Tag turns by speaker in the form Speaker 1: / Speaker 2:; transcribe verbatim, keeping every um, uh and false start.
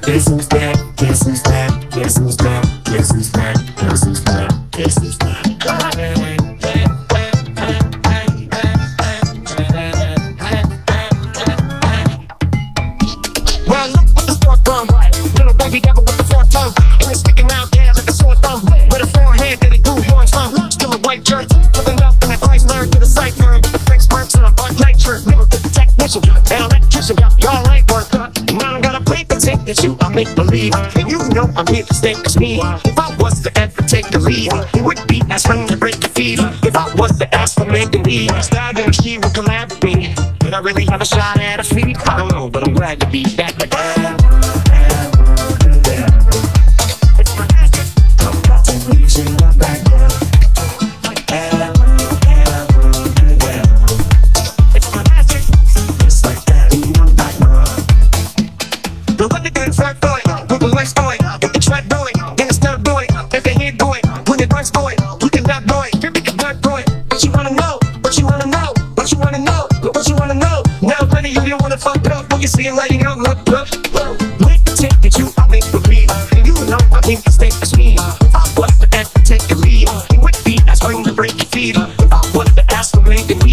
Speaker 1: Guess who's back? Guess who's back? Guess who's back? Guess who's back? Guess who's back? Guess who's back? Well, look what the sport done. Little baby devil with the fourth tongue. And it's sticking out there like a sore thumb. With a forehead that he grew horns from. Still a white jerk. Putting up in that ice learn to the cipher. With the fixed marks on a hard night shirt. Never the technician. And electrician. Y'all ain't work up. Now I gotta play the tape that you I make believe. And you know I'm here to stay as me. If I was to ever take the lead, it would be as fun to break the feed. If I was to ask for making me, Style and she would collab with me. But I really have a shot at a feed. I don't know, but I'm glad to be back again. You see it lighting up, look, look, look. Make the take that you I make believe. And you know I think the state is me. If I was to ask to take the lead, it would be as fun to break your feet. If I was to ask for making